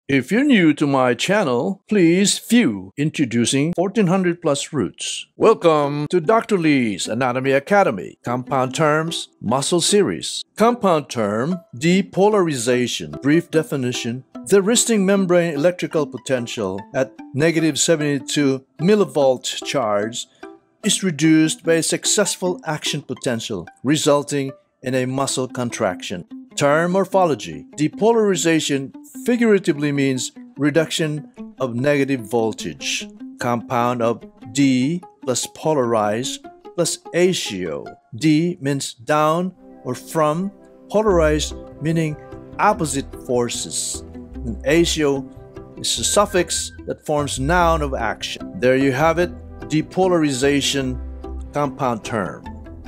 If you're new to my channel, please view Introducing 1400 Plus Roots. Welcome to Dr. Lee's Anatomy Academy, Compound Terms, Muscle Series. Compound term, depolarization. Brief definition, the resting membrane electrical potential at -72 millivolt charge is reduced by a successful action potential, resulting in a muscle contraction. Term morphology. Depolarization figuratively means reduction of negative voltage. Compound of D plus polarized plus atio. D means down or from, polarized meaning opposite forces. And atio is a suffix that forms noun of action. There you have it, depolarization compound term.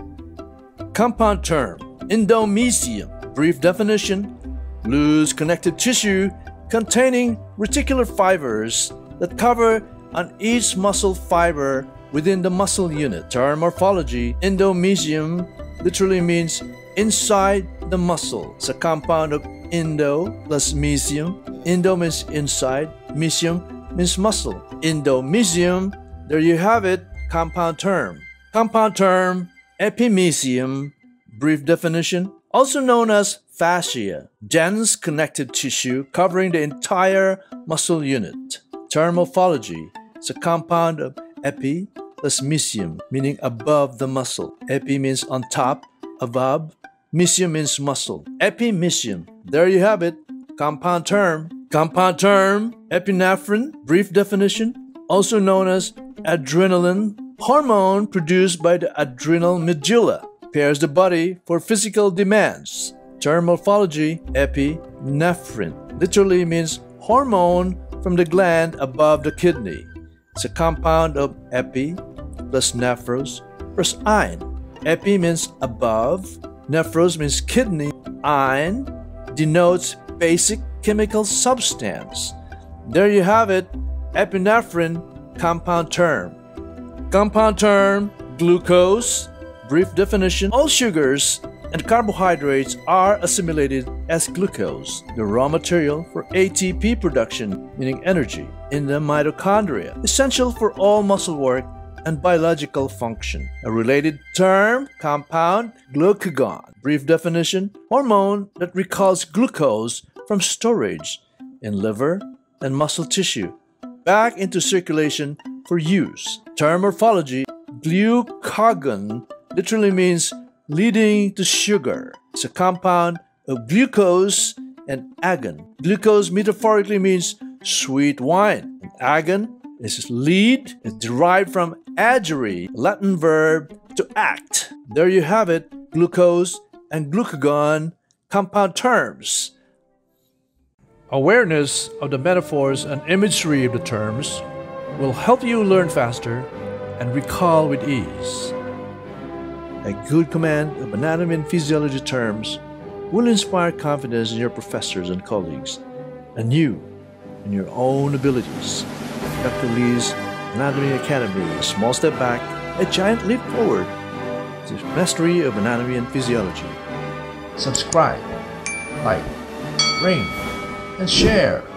Compound term, Endomysium. Brief definition, loose connective tissue containing reticular fibers that cover on each muscle fiber within the muscle unit. Term morphology, Endomysium literally means inside the muscle. It's a compound of endo plus mysium. Endo means inside, mysium means muscle. Endomysium, there you have it, compound term. Compound term, Epimysium. Brief definition, also known as fascia, dense connective tissue covering the entire muscle unit. Term morphology, it's a compound of epi plus mysium, meaning above the muscle. Epi means on top, above. Mysium means muscle. Epimysium, there you have it, compound term. Compound term, epinephrine. Brief definition, also known as adrenaline, hormone produced by the adrenal medulla. Prepares the body for physical demands. Term morphology, epinephrine, literally means hormone from the gland above the kidney. It's a compound of epi plus nephros plus ein. Epi means above, nephros means kidney, ein denotes basic chemical substance. There you have it, epinephrine compound term. Compound term, glucose. Brief definition, all sugars and carbohydrates are assimilated as glucose, the raw material for ATP production, meaning energy, in the mitochondria, essential for all muscle work and biological function. A related term, compound, glucagon. Brief definition, hormone that recalls glucose from storage in liver and muscle tissue back into circulation for use. Term morphology, glucagon literally means leading to sugar. It's a compound of glucose and agon. Glucose metaphorically means sweet wine. And agon is lead. It's derived from agere, Latin verb to act. There you have it, glucose and glucagon compound terms. Awareness of the metaphors and imagery of the terms will help you learn faster and recall with ease. A good command of anatomy and physiology terms will inspire confidence in your professors and colleagues, and you in your own abilities. Dr. Lee's Anatomy Academy, a small step back, a giant leap forward to mastery of anatomy and physiology. Subscribe, like, ring, and share.